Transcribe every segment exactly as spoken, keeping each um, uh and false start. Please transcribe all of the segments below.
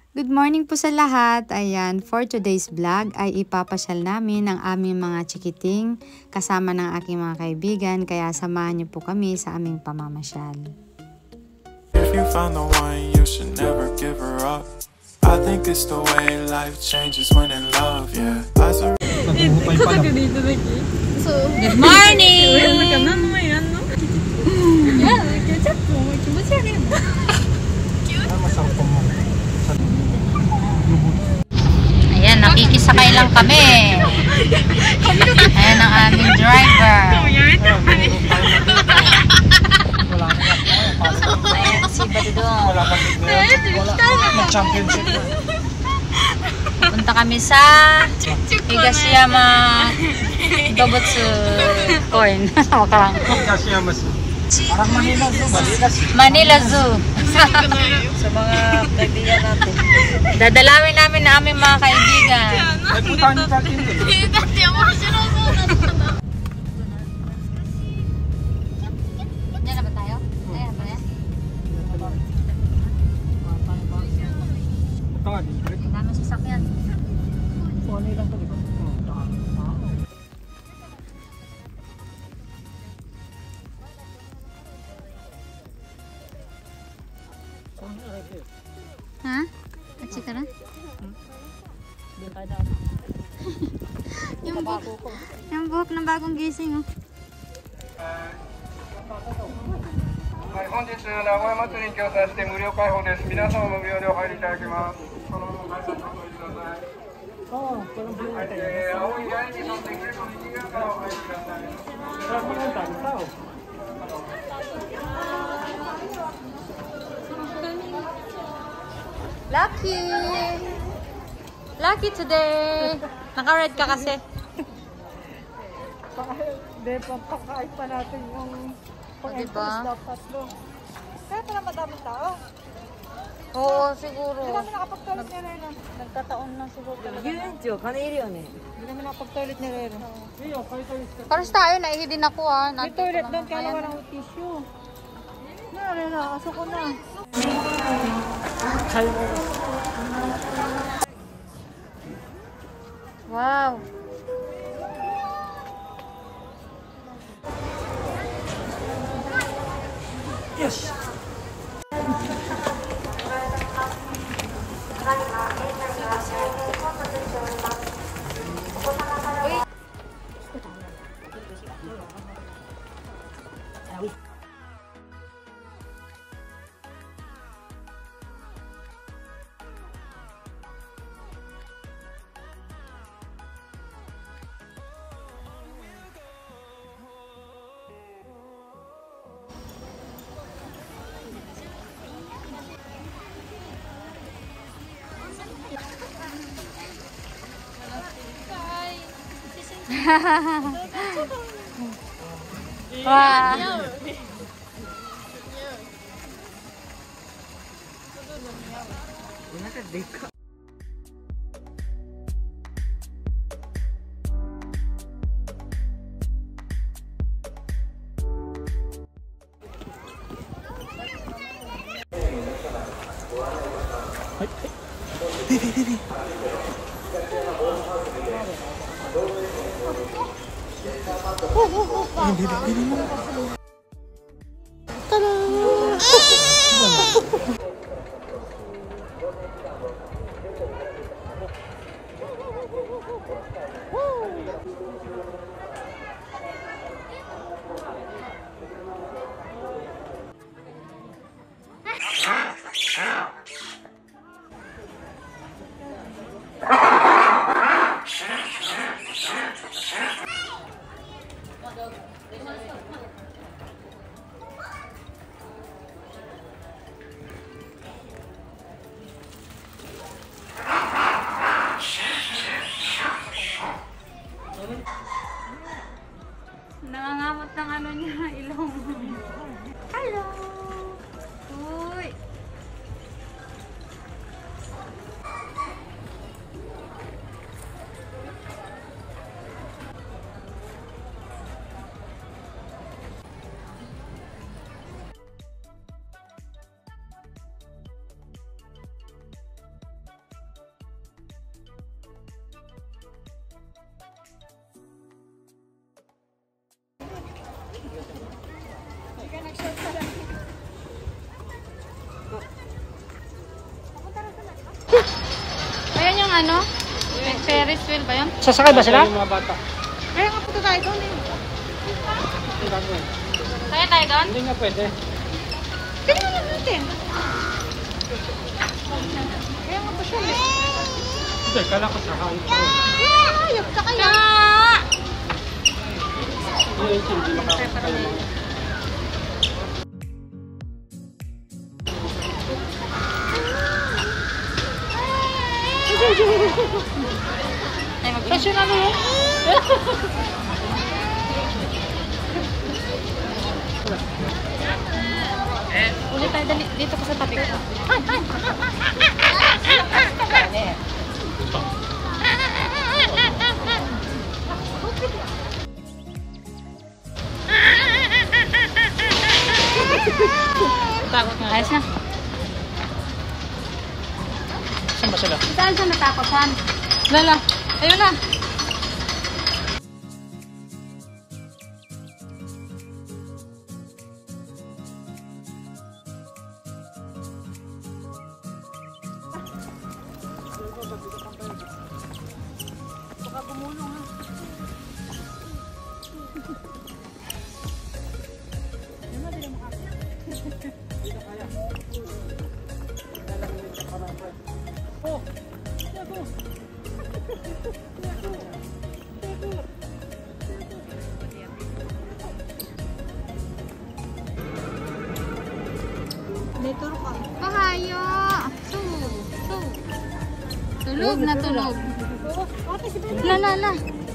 Good morning po sa lahat. Ayan, for today's vlog ay ipapasyal namin ang aming mga chikiting kasama ng aking mga kaibigan. Kaya samahan niyo po kami sa aming pamamasyal. If you found the one, you should never give her up. I think it's the way life changes when in love, yeah. So, good morning! Ayan, nakikisakay lang kami. Ayan ang aming driver. Ayan si Badudong. Punta kami sa Higashiyama Dobutsu Coin. Higashiyama Zoo. Parang Manila Zoo. Manila Zoo. Sa mga kaibigan natin. Dadalawin namin na aming mga kaibigan. Ay, puntahan niyo natin yun. Diyan na ba tayo? Ayan ba yan? Ito nga, dito. Ang daming sasakyan. Ano lang ito, di ba? Ha? Atsi ka na? Yung buhok, yung buhok ng bagong gising, oh. はい、本日名古屋祭りに協賛して無料開放です。皆様も無料でお入りいただけます。このまま会社にお入りください。はい、えー、青い八重に沿ってくると右側からお入りください。 Lucky! Lucky today! Naka-red ka kasi. Hindi, pampakain pa natin yung pang-entrance dapat doon. Kaya pala madaming tao. Oo, siguro. Hindi namin nakapag-toilet ni Rero. Nagkataon na siguro talaga. Hindi namin nakapag-toilet ni Rero. Paras tayo, naihi din ako ah. May toilet doon, kaya naman ang tissue. Na, Rero, aso ko na. Wow! Yes! Wah. Nangangamot ng ano niya, ilong. Hello! Uy! Ayan yung ano? Ferris wheel ba yun? Sasakay ba sila? Kaya nga punta tayo doon eh. Kaya tayo doon? Hindi nga pwede. Tingnan lang natin. Kaya nga pa siya eh. Hindi, kala ko sakay. Ayok ka kaya. Hindi makakaya mga. Ay, mag-fashion ano yun? Ulit tayo dali. Dito ko sa tabi ko. Takot nga. Ayos na. Saan ba sila? Saan siya natakot? Saan? Lala. Ayun na. Baka gumulong ha. Oh! Dito ka. Pahayo. So, so. Tulog na tulog. La la la.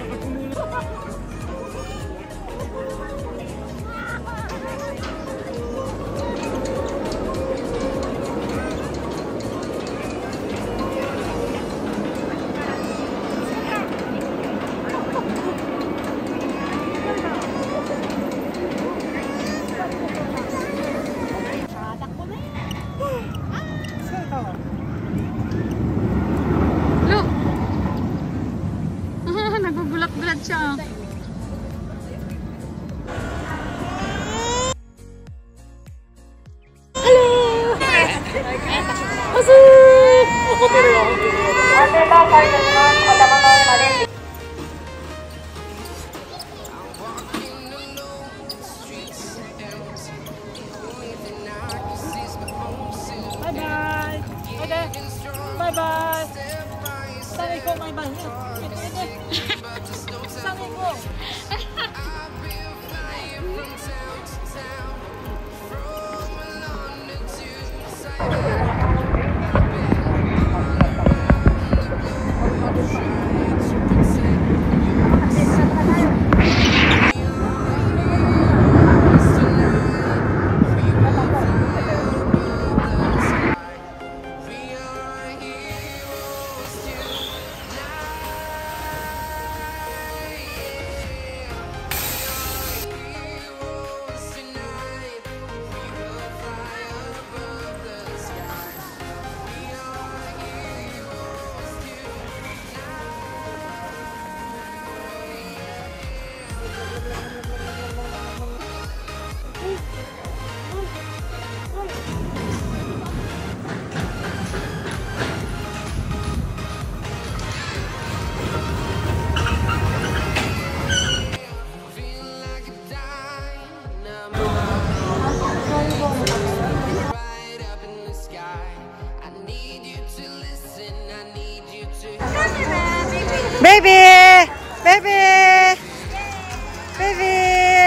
Look. Nagugulat-gulat siya. Bye-bye! Okay! Bye-bye! Sanay ko, bye-bye! Sanay ko! Baby! Baby! Baby!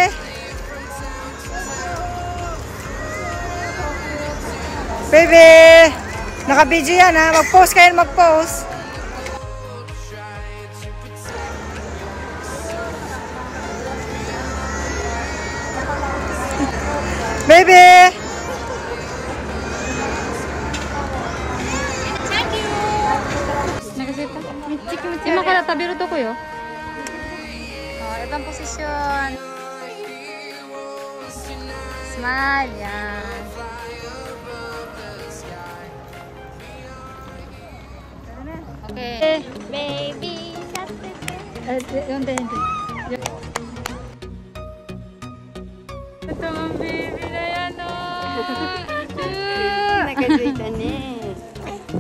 Baby! Naka-video yan ha. Mag-post kayo, mag-post. Baby! Ima kada tabiru to ko yo. Oh, itong posisyon. Smile yan. Okay. Baby. Ito ang baby na.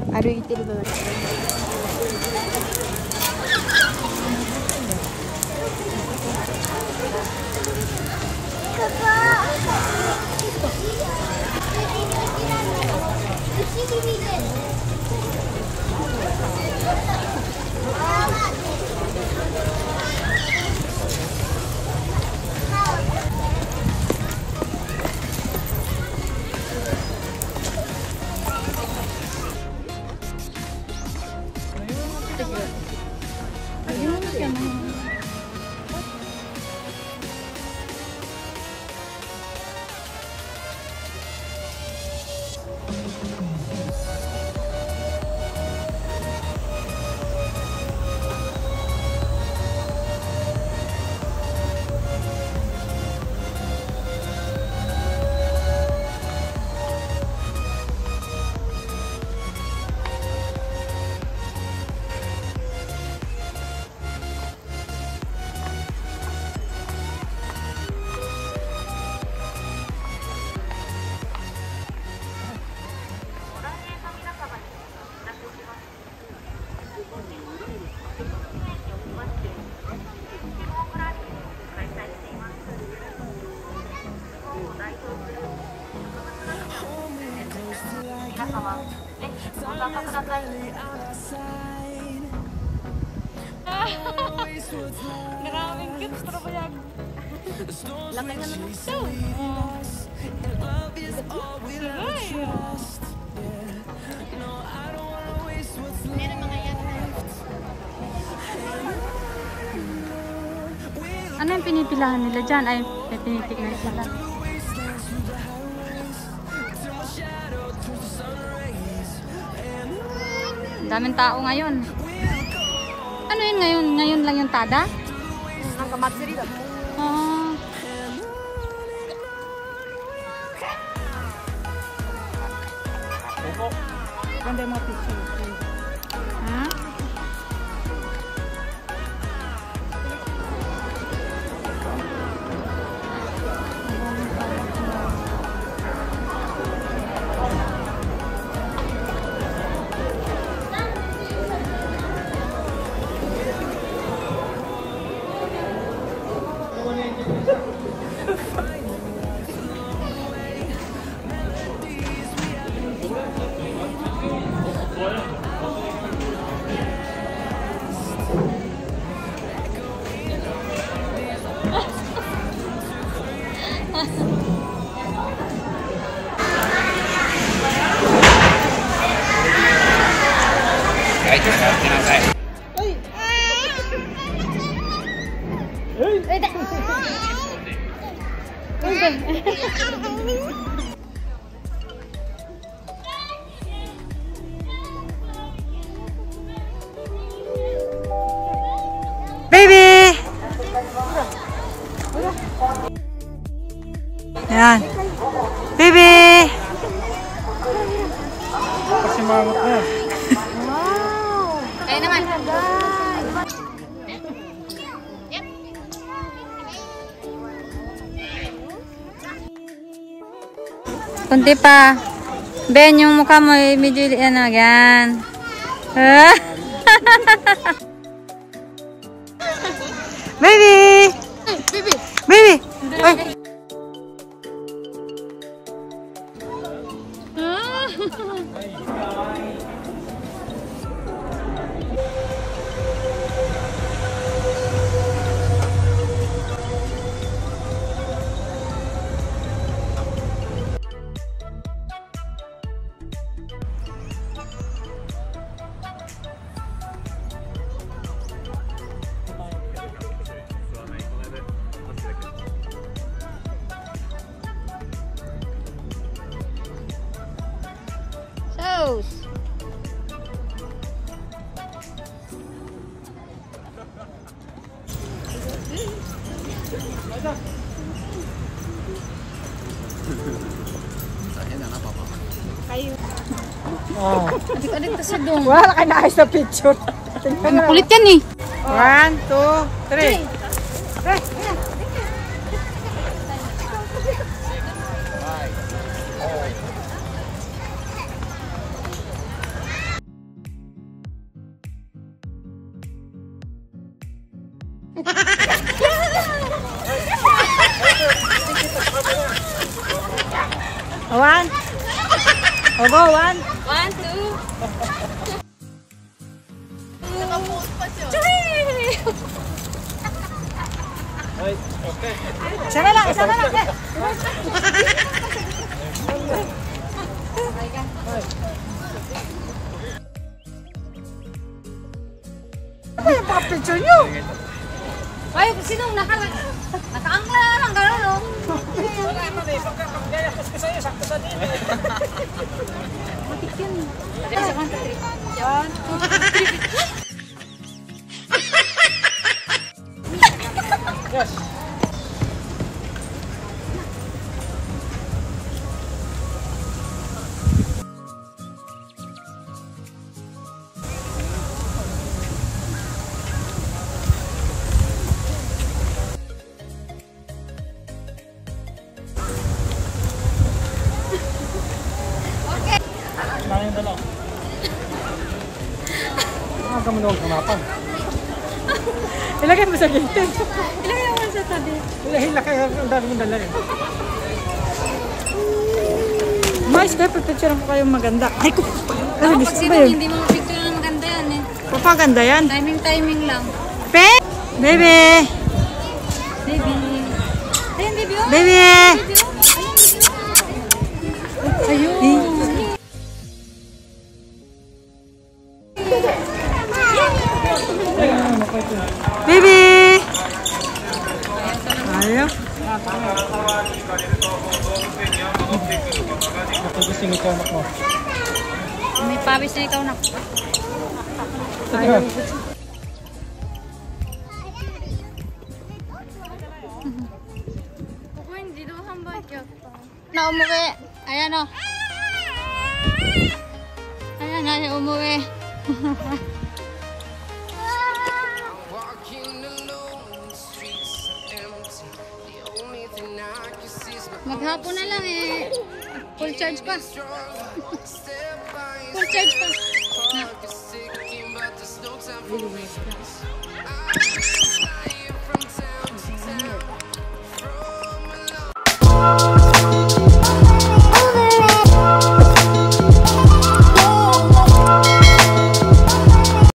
歩いてるのだけ。Maraming cute, pero bayag. Laki nga naman ito. Meron mga yan. Ano yung pinipilahan nila dyan? Ay, may tinitignan sila. Daming tao ngayon. Ano yun ngayon? Ngayon lang yung tada? Ang kamatsuri da. Oh. Ganda yung mga picture. Ha? Baby! Yan. Baby! Kasi mangot na. Wow! Kayo naman. Kunti pa. Ben, yung mukha mo ay medyo ano, yan. Baby! Baby! Baby! Ay! Sauce. Oh. Adik-adik to sa dong. Wala ka na sa picture. Ang kulit yan eh. One, two, three. One. O go, one. One, two. Nakapost pa siya. Isa na lang, isa na lang. Ano yung picture nyo? Ay, sinong naka... Nakaangla lang, gano'n, no? Matik yun. One, two, three. One, two, three. Yes. Nangin dalaw. Ang kami na huwag kumapang. Ilagay mo sa gate. Ilagay mo sa tabi. Ilagay ang dami mong dala eh. Mais, dapat picture ko kayong maganda. Ay ko! Ako pag sinong hindi mo picture na maganda yan eh. Papaganda yan. Timing-timing lang. Pe! Baby! Baby. Ayun, baby, oh. Baby! Baby, oh. Ayun. Baby! Ayaw. Ako gusto ng ikaw mo. May pawis na ikaw na. Ayaw. Ako hindi daw hambay yata. Na umuwi. Ayan o. Ayan na siya umuwi. Maghapon na lang eh. Full charge pa. Full charge pa.